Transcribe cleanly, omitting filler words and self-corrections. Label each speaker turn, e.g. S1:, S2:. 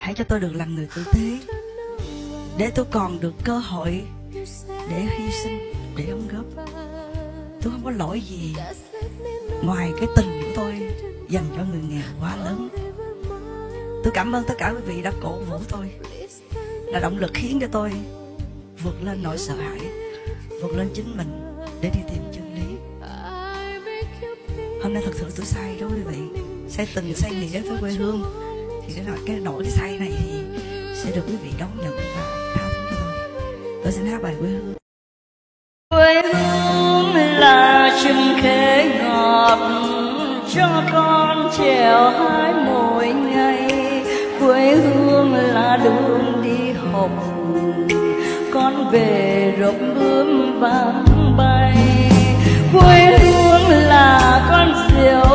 S1: Hãy cho tôi được làm người tử tế, để tôi còn được cơ hội để hy sinh, để đóng góp. Tôi không có lỗi gì ngoài cái tình của tôi dành cho người nghèo quá lớn. Tôi cảm ơn tất cả quý vị đã cổ vũ tôi, là động lực khiến cho tôi vượt lên nỗi sợ hãi, vượt lên chính mình để đi tìm chân lý. Hôm nay thật sự tôi say đó quý vị, say tình, say nghĩa với quê hương. Thì cái nỗi say này thì sẽ được quý vị đón nhận và tha thứ cho tôi. Tôi xin hát bài quê hương. Quê hương là chừng khế ngọt cho con trèo hái mỗi ngày. Quê hương là đường đi học, con về rộng bướm vang bay. Quê hương là con diều